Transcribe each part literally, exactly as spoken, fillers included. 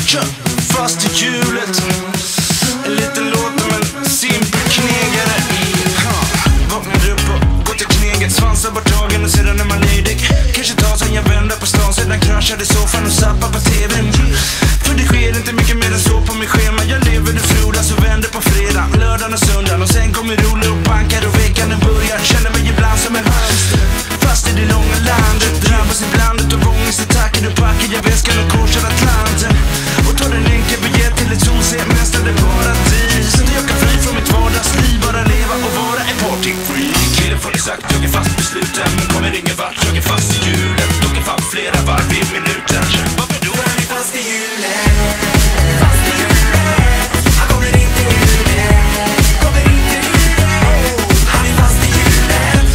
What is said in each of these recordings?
Kör fast i hjulet. En liten låt om en simpel knegare. Vaknar upp och går till kneget. Svansar bort tagen och sedan är man ledig. Kanske tar sig en vända på stan. Sedan kraschar i soffan och zappar på tvn. För det sker inte mycket mer än så på min schema. Jag lever det frodas och vänder på fredag, lördagen och söndagen. Och sen kommer rolig och bankar och veckan börjar. Känner mig ibland som en hamster fast i det långa landet. Drabbas ibland utav ångestattacker. Du packar jag väskan och korsar Atlanten och tar en enkel biljett till ett solsemestande paradis. Så jag kan fly från mitt vardagsliv. Bara leva och vara en partyfreak. Killen får det sagt, jag är fast besluten. Men kommer ingen vart, jag är fast i hjulet. Jag är fan flera varv i minuten. Varför då? Jag är fast i hjulet. Fast i hjulet. Han kommer inte hjulet. Kommer inte hjulet. Han är fast i hjulet.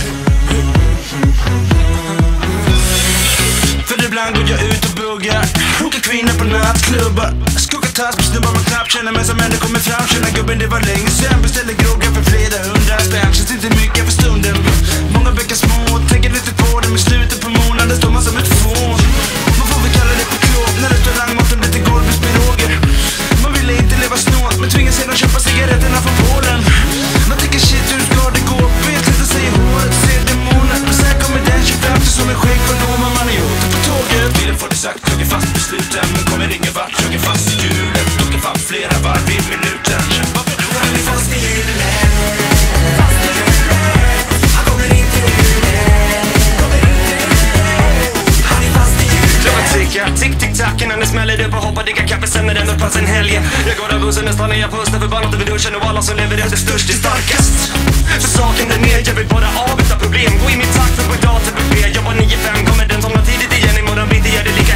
För ibland går jag ut och buggar. Hokar kvinnor på nattklubbar. Skuggar tass på snubbar man knappt känner. Men som ändå kommer fram. Känner gubben det var länge sen. Beställer groggar för flera hundra spänn. Känns inte mycket för stunden. Många bäckar små. Tänker lite på dem i slutet på månaden. Står man som ett fån. Man får väl kalla det på klåp. När restaurangmaten lite golvspiroger. Man vill inte leva snålt. Men tvingas sedan köpa cigaretterna från Polen. Man tänker shit hur ska det gå. Vet lite säger håret. Ser demoner. Men sen kommer den tjugofemte som en skägg. Och då man man är åter på tåget. Bilen får det sagt. Jag är fast besluten. Men kommer ingen vart. Jag är fast i hjulet. Jag är fan flera varv i minuten. Varför då? Han är fast i hjulet. Fast i hjulet. Han kommer inte hjulet. Kommer inte hjulet. Han är fast i hjulet. Klockan tickar. Tick tick tack innan det smäller upp och hoppar. Digga kaffe sen är den upp pass en helgen. Jag går av bussen nästan när jag pustar. Förbannat över duschen och alla som lever efter störst är starkast. För saken där ner. Jag vill bara avvita problem. Gå i min takt för på dag till buffé. Jag var nio fem. Kommer den somna tidigt igen. Imorgon bitti är det lika